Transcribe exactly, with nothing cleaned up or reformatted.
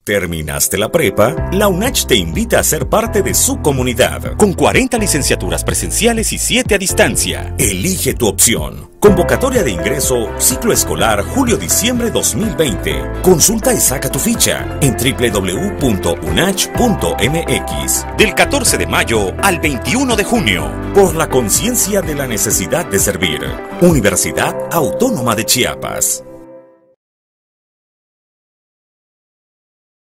¿Terminaste la prepa? La UNACH te invita a ser parte de su comunidad. Con cuarenta licenciaturas presenciales y siete a distancia. Elige tu opción. Convocatoria de ingreso, ciclo escolar julio-diciembre dos mil veinte. Consulta y saca tu ficha en doble u doble u doble u punto unach punto m x. Del catorce de mayo al veintiuno de junio. Por la conciencia de la necesidad de servir. Universidad Autónoma de Chiapas.